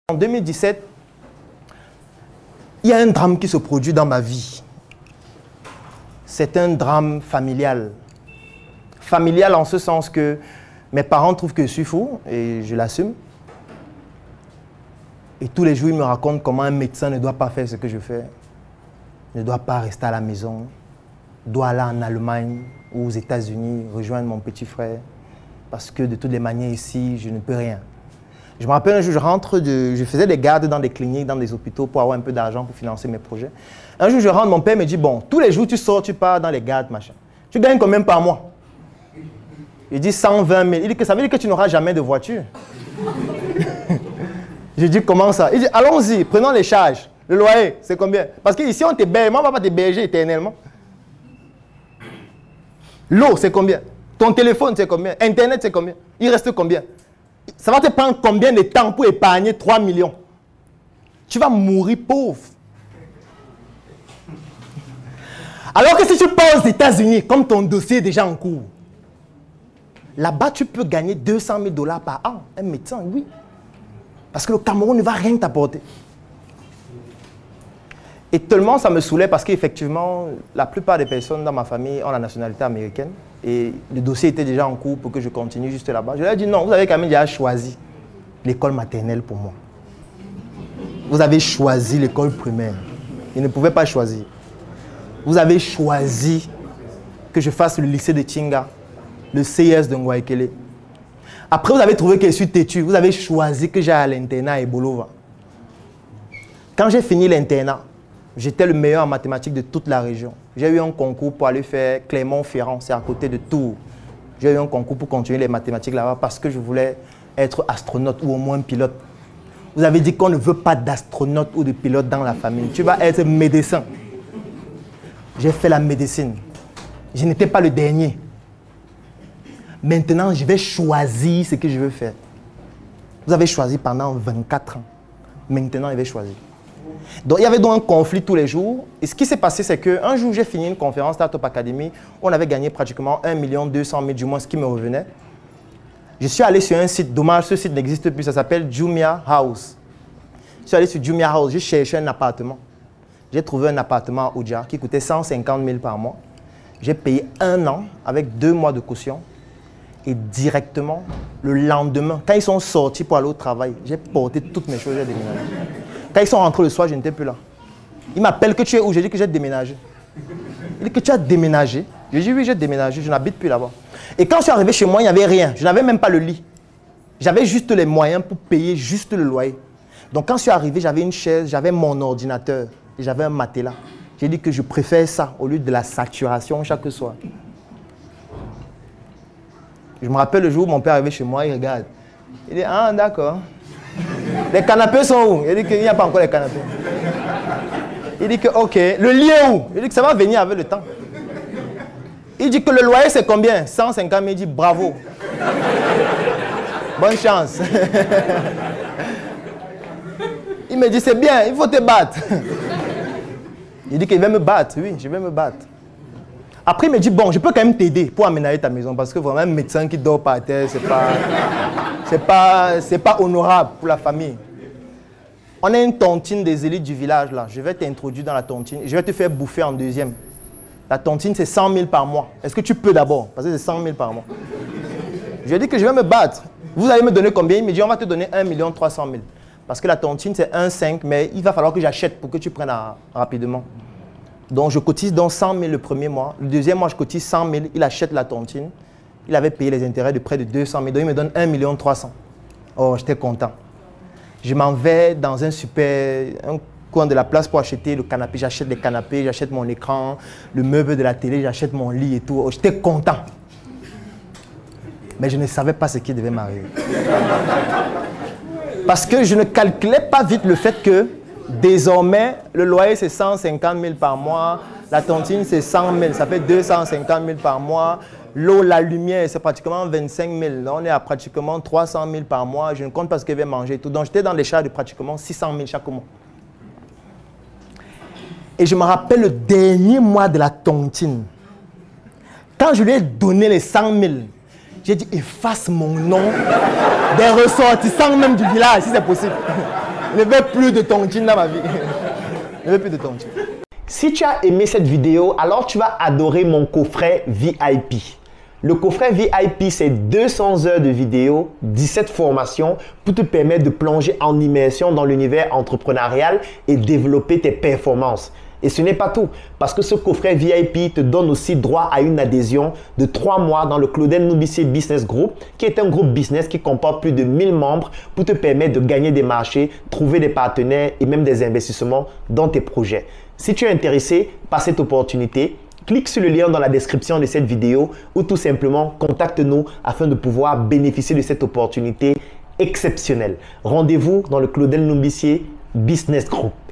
En 2017, il y a un drame qui se produit dans ma vie. C'est un drame familial. Familial en ce sens que mes parents trouvent que je suis fou et je l'assume. Et tous les jours, ils me racontent comment un médecin ne doit pas faire ce que je fais. Ne doit pas rester à la maison. Doit aller en Allemagne ou aux États-Unis rejoindre mon petit frère. Parce que de toutes les manières ici, je ne peux rien. Je me rappelle un jour, je faisais des gardes dans des cliniques, dans des hôpitaux pour avoir un peu d'argent pour financer mes projets. Un jour, je rentre, mon père me dit, bon, tous les jours, tu sors, tu pars dans les gardes, machin. Tu gagnes combien par mois? Il dit 120 000. Il dit que ça veut dire que tu n'auras jamais de voiture. Je dis, comment ça? Il dit, allons-y, prenons les charges. Le loyer, c'est combien? Parce qu'ici, on t'héberge, moi, on ne va pas t'héberger éternellement. L'eau, c'est combien? Ton téléphone, c'est combien? Internet, c'est combien? Il reste combien? Ça va te prendre combien de temps pour épargner 3 millions? Tu vas mourir pauvre. Alors que si tu pars aux États-Unis, comme ton dossier est déjà en cours, là-bas, tu peux gagner 200 000 $ par an. Un médecin, oui. Parce que le Cameroun ne va rien t'apporter. Et tellement ça me saoulait parce qu'effectivement, la plupart des personnes dans ma famille ont la nationalité américaine. Et le dossier était déjà en cours pour que je continue juste là-bas. Je leur ai dit non, vous avez quand même déjà choisi l'école maternelle pour moi. Vous avez choisi l'école primaire. Ils ne pouvaient pas choisir. Vous avez choisi que je fasse le lycée de Tinga, le CS de Ngwaikele. Après, vous avez trouvé que je suis têtu. Vous avez choisi que j'aille à l'internat à Ebolova. Quand j'ai fini l'internat, j'étais le meilleur en mathématiques de toute la région. J'ai eu un concours pour aller faire Clermont-Ferrand, c'est à côté de Tours. J'ai eu un concours pour continuer les mathématiques là-bas parce que je voulais être astronaute ou au moins pilote. Vous avez dit qu'on ne veut pas d'astronaute ou de pilote dans la famille. Tu vas être médecin. J'ai fait la médecine. Je n'étais pas le dernier. Maintenant, je vais choisir ce que je veux faire. Vous avez choisi pendant 24 ans. Maintenant, je vais choisir. Donc, il y avait donc un conflit tous les jours. Et ce qui s'est passé, c'est qu'un jour, j'ai fini une conférence Startup Academy. On avait gagné pratiquement 1 200 000 du moins, ce qui me revenait. Je suis allé sur un site, dommage, ce site n'existe plus, ça s'appelle Jumia House. Je suis allé sur Jumia House, j'ai cherché un appartement. J'ai trouvé un appartement à Oudja qui coûtait 150 000 par mois. J'ai payé 1 an avec 2 mois de caution. Et directement, le lendemain, quand ils sont sortis pour aller au travail, j'ai porté toutes mes choses, j'ai déménagé. Quand ils sont rentrés le soir, je n'étais plus là. Ils m'appellent que tu es où? J'ai dit que j'ai déménagé. Il dit que tu as déménagé. J'ai dit oui, j'ai déménagé, je n'habite plus là-bas. Et quand je suis arrivé chez moi, il n'y avait rien. Je n'avais même pas le lit. J'avais juste les moyens pour payer juste le loyer. Donc quand je suis arrivé, j'avais une chaise, j'avais mon ordinateur et j'avais un matelas. J'ai dit que je préfère ça au lieu de la saturation chaque soir. Je me rappelle le jour où mon père est arrivé chez moi, il regarde. Il dit, ah d'accord. Les canapés sont où? Il dit qu'il n'y a pas encore les canapés. Il dit que, ok, le lit est où? Il dit que ça va venir avec le temps. Il dit que le loyer c'est combien? 150 000. Il dit bravo. Bonne chance. Il me dit c'est bien, il faut te battre. Il dit qu'il va me battre, oui, je vais me battre. Après, il me dit, bon, je peux quand même t'aider pour aménager ta maison parce que vraiment, un médecin qui dort par terre, c'est pas honorable pour la famille. On a une tontine des élites du village, là. Je vais t'introduire dans la tontine. Je vais te faire bouffer en deuxième. La tontine, c'est 100 000 par mois. Est-ce que tu peux d'abord? Parce que c'est 100 000 par mois. Je lui ai dit que je vais me battre. Vous allez me donner combien? Il me dit, on va te donner 1 300 000. Parce que la tontine, c'est 1,5, mais il va falloir que j'achète pour que tu prennes rapidement. Donc, je cotise donc 100 000 le premier mois. Le deuxième mois, je cotise 100 000. Il achète la tontine. Il avait payé les intérêts de près de 200 000. Donc, il me donne 1 300 000. Oh, j'étais content. Je m'en vais dans un coin de la place pour acheter le canapé. J'achète les canapés, j'achète mon écran, le meuble de la télé, j'achète mon lit et tout. Oh, j'étais content. Mais je ne savais pas ce qui devait m'arriver. Parce que je ne calculais pas vite le fait que désormais, le loyer, c'est 150 000 par mois. La tontine, c'est 100 000. Ça fait 250 000 par mois. L'eau, la lumière, c'est pratiquement 25 000. Là, on est à pratiquement 300 000 par mois. Je ne compte pas ce que je vais manger et tout. Donc, j'étais dans les charges de pratiquement 600 000 chaque mois. Et je me rappelle le dernier mois de la tontine. Quand je lui ai donné les 100 000, j'ai dit, efface mon nom des ressortissants même du village, si c'est possible. Je ne veux plus de tontine dans ma vie. Je ne veux plus de tontine. Si tu as aimé cette vidéo, alors tu vas adorer mon coffret VIP. Le coffret VIP, c'est 200 heures de vidéos, 17 formations pour te permettre de plonger en immersion dans l'univers entrepreneurial et développer tes performances. Et ce n'est pas tout, parce que ce coffret VIP te donne aussi droit à une adhésion de 3 mois dans le Claudel Noubissier Business Group, qui est un groupe business qui comporte plus de 1000 membres pour te permettre de gagner des marchés, trouver des partenaires et même des investissements dans tes projets. Si tu es intéressé par cette opportunité, clique sur le lien dans la description de cette vidéo ou tout simplement contacte-nous afin de pouvoir bénéficier de cette opportunité exceptionnelle. Rendez-vous dans le Claudel Noubissier Business Group.